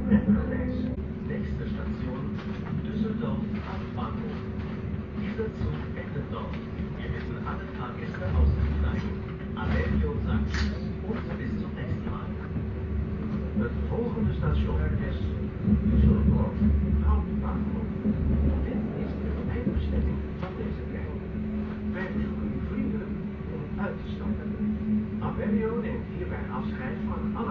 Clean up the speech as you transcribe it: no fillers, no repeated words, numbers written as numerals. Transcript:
Reis. Nächste Station Düsseldorf Hauptbahnhof. Dieser Zug endet dort. Wir bitten alle Fahrgäste auszusteigen. Avelio sagt Tschüss und bis zum nächsten Mal. Het volgende station is Düsseldorf Hauptbahnhof. Dit is de eindbestemming van deze trein. Wij verzoeken u vriendelijk om uit te stappen. Avelio neemt hierbij afscheid van alle